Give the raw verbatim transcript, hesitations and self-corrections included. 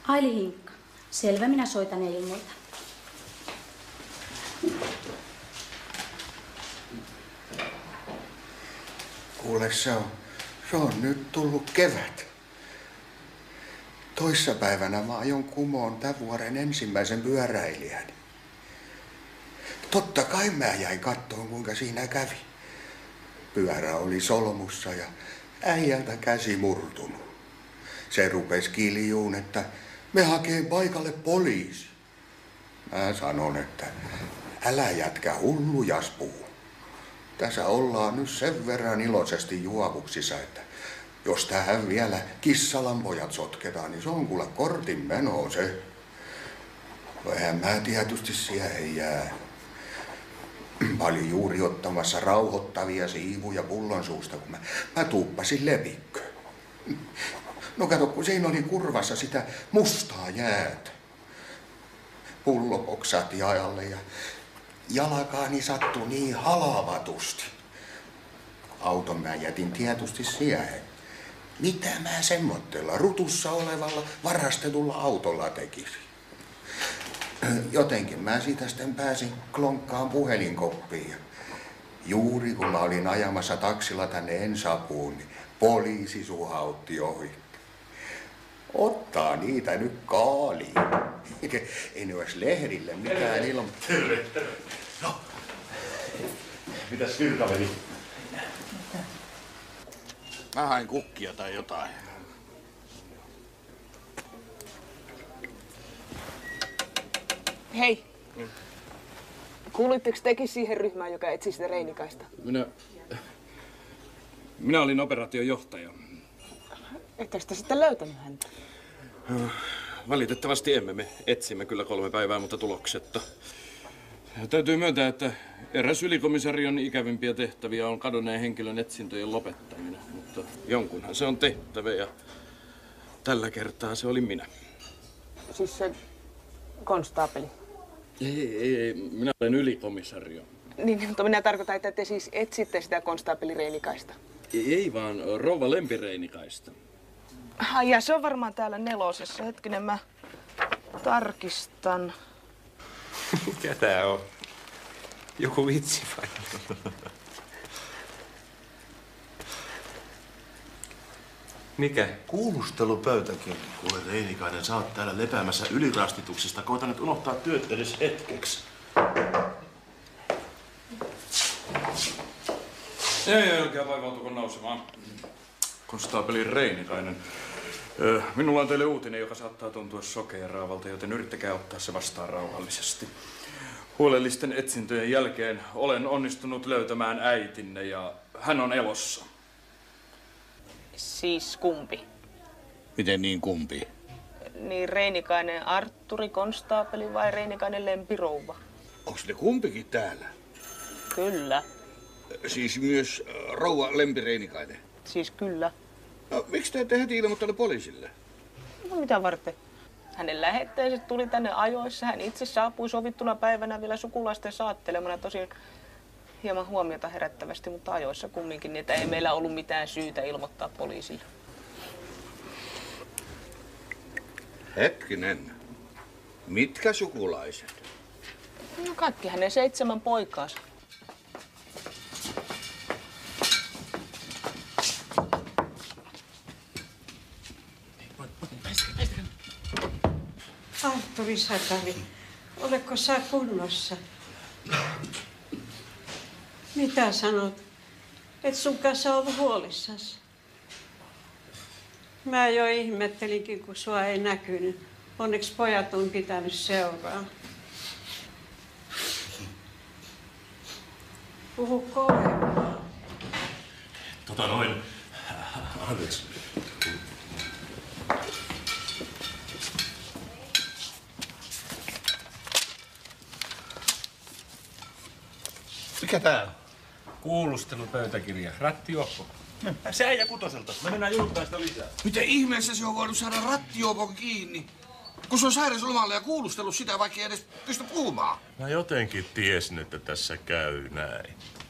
Aili Hinkka. Selvä, minä soitan ja ilmoitan. Kuule, se on, se on nyt tullut kevät. Toissapäivänä mä ajon kumoon tämän vuoden ensimmäisen pyöräilijän. Totta kai mä jäin kattoon, kuinka siinä kävi. Pyörä oli solmussa ja äijältä käsi murtunut. Se rupesi kiljuun, että me hakee paikalle poliisi. Mä sanon, että älä jätkä hullujas puu. Tässä ollaan nyt sen verran iloisesti juovuksissa, että jos tähän vielä kissalanpojat sotketaan, niin se on kuule kortin meno se. Eihän mä tietysti siihen jää. Mä olin juuri ottamassa rauhoittavia siivuja pullon suusta, kun mä, mä tuuppasin lepikköön. No kato, kun siinä oli kurvassa sitä mustaa jäätä. Pullo poksahti ajalle ja jalkaani sattui niin halavatusti. Auton mä jätin tietysti siihen. Mitä mä semmoitteella rutussa olevalla varastetulla autolla tekisin? Jotenkin mä siitä sitten pääsin klonkkaan puhelinkoppiin. Ja juuri kun mä olin ajamassa taksilla tänne Ensapuun, niin poliisi suhautti ohi. Ottaa niitä nyt kaaliin. Ei ne olisi lehdille mitään ilman. Terve, terve. No, mitäs virkaveli? Mä hain kukkia tai jotain. Hei. Mm. Kuulitteko tekin siihen ryhmään, joka etsi sitä Reinikaista? Minä... Minä olin operaation johtaja. Ettekö te sitten löytänyt häntä? Valitettavasti emme. Me etsimme kyllä kolme päivää, mutta tuloksetta. Ja täytyy myöntää, että eräs ylikomisarion ikävimpiä tehtäviä on kadonneen henkilön etsintöjen lopettaminen. Mutta jonkunhan se on tehtävä ja tällä kertaa se oli minä. Siis se konstaapeli? Ei, ei, ei. Minä olen ylikomisario. Niin, mutta minä tarkoitan, että te siis etsitte sitä konstaapeli Reinikaista. Ei, ei vaan rouva Lempi Reinikaista. Ai ja se on varmaan täällä nelosessa. Hetkinen, mä tarkistan. Mikä tää on? Joku vitsi vai? Mikä? Kuulustelupöytäkin. Kuule Reinikainen, sä oot täällä lepäämässä ylirastituksesta. Koita nyt unohtaa työt edes hetkeksi. Ei, ei oikein vaivautuko nousemaan. Konstaapeli Reinikainen. Minulla on teille uutinen, joka saattaa tuntua sokeeraavalta, joten yrittäkää ottaa se vastaan rauhallisesti. Huolellisten etsintöjen jälkeen olen onnistunut löytämään äitinne ja hän on elossa. Siis kumpi? Miten niin kumpi? Niin Reinikainen Artturi konstaapeli vai Reinikainen Lempi rouva? Onks ne kumpikin täällä? Kyllä. Siis myös rouva Lempi Reinikainen? Siis kyllä. No, miksi te ette heti ilmoittaneet poliisille? No mitä varten? Hänen lähetteiset tuli tänne ajoissa. Hän itse saapui sovittuna päivänä vielä sukulaisten saattelemana. Tosin hieman huomiota herättävästi, mutta ajoissa kumminkin. Niin, että ei meillä ollut mitään syytä ilmoittaa poliisille. Hetkinen. Mitkä sukulaiset? No kaikki hänen seitsemän poikaansa. Artturi Sakari, oletko sä kunnossa? Mitä sanot? Et sun kanssa ollut huolissasi? Mä jo ihmettelinkin, kun sua ei näkynyt. Onneksi pojat on pitänyt seuraa. Puhu kovempaa. Tota noin. Anteeksi. Mikä tää on? Kuulustelupöytäkirja. Rattijuoppo. Se äijä kutoselta. Me mennään julkkaan sitä lisää. Miten ihmeessä se on voinut saada rattijuopon kiinni? Kun se on sairauslomalla ja kuulustellut sitä, vaikka ei edes pysty puhumaan. Mä jotenkin tiesin, että tässä käy näin.